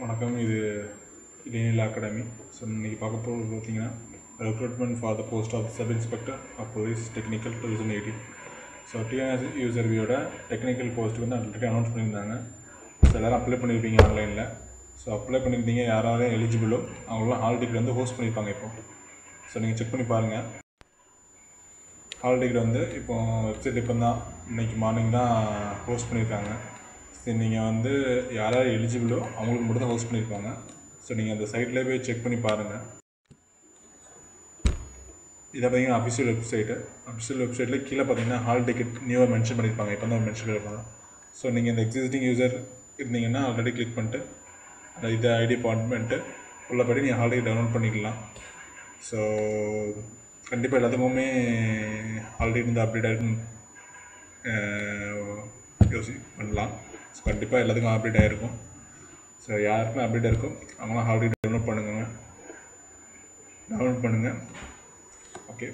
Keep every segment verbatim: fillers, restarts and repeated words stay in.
வணக்கம். இது இடைநிலை அகாடமி. ஸோ இன்றைக்கி பார்க்க போகிறது பார்த்தீங்கன்னா recruitment for the post of sub inspector of police technical two thousand eighteen. So TNS யூசர்வியோட டெக்னிக்கல் போஸ்ட்டுக்கு வந்து ஆல்ரெடி அனௌன்ஸ் பண்ணியிருந்தாங்க. ஸோ எல்லோரும் அப்ளை பண்ணியிருப்பீங்க ஆன்லைனில். ஸோ அப்ளை பண்ணியிருந்தீங்க யாராவது எலிஜிபிளோ அவங்களாம் ஹால் டிக்கெட் வந்து ஹோஸ்ட் பண்ணியிருப்பாங்க. இப்போ ஸோ நீங்கள் செக் பண்ணி பாருங்கள். ஹால் டிக்கெட் வந்து இப்போ வெப்சைட் இப்போ தான் இன்றைக்கி மார்னிங் தான் ஹோஸ்ட் பண்ணியிருக்காங்க. சரி, நீங்கள் வந்து யாராவது எலிஜிபிளோ அவங்களுக்கு மட்டும் தான் ஹோஸ்ட் பண்ணியிருப்பாங்க. ஸோ நீங்கள் அந்த சைட்டில் போய் செக் பண்ணி பாருங்கள். இதை பார்த்தீங்கன்னா அஃபிஷியல் வெப்சைட்டு. அஃபிஷியல் வெப்சைட்டில் கீழே பார்த்தீங்கன்னா ஹால் டிக்கெட் நியூவாக மென்ஷன் பண்ணியிருப்பாங்க. இப்போ தான் மென்ஷன் பண்ணியிருப்பாங்க. ஸோ நீங்கள் இந்த எக்ஸிஸ்டிங் யூசர் இருந்தீங்கன்னா ஆல்ரெடி கிளிக் பண்ணிட்டு அந்த இது ஐடி பண்ணிட்டு உள்ளபடி நீங்கள் ஹால் டிக்கெட் டவுன்லோட் பண்ணிக்கலாம். ஸோ கண்டிப்பாக எல்லாத்துக்குமே ஹால் டிக்கெட் வந்து அப்டேட் ஆகிருக்குன்னு யோசி பண்ணலாம். ஸோ கண்டிப்பாக எல்லாத்துக்கும் அப்டேட் ஆகிருக்கும். ஸோ யாருக்குமே அப்டேட் இருக்கும் அவங்களாம் ஹால் டிக்கெட் டவுன்லோட் பண்ணுங்க டவுன்லோட் பண்ணுங்கள் ஓகே.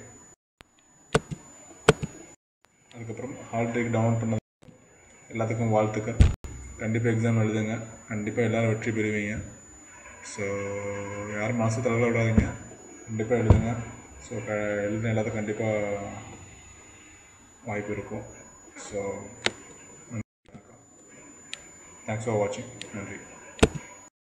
அதுக்கப்புறம் ஹால் டிக்கெட் டவுன்லோட் பண்ண எல்லாத்துக்கும் வாழ்த்துக்கள். கண்டிப்பாக எக்ஸாம் எழுதுங்க. கண்டிப்பாக எல்லோரும் வெற்றி பெறுவீங்க. ஸோ யாரும் மாதத்தில் விடாதீங்க, கண்டிப்பாக எழுதுங்க. ஸோ க எழுதுன எல்லாத்துக்கும் கண்டிப்பாக வாய்ப்பு இருக்கும். ஸோ தேங்க்ஸ் ஃபார் வாட்சிங். நன்றி.